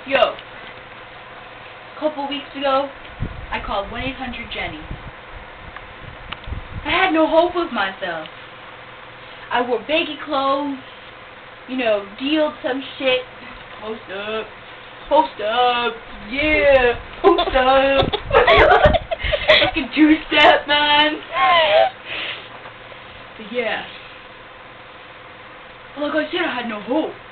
Yo, a couple weeks ago, I called 1-800-JENNY. I had no hope with myself. I wore baggy clothes, you know, dealed some shit. Post up, yeah, post up. Fucking two-step, man. But yeah, like I said, I had no hope.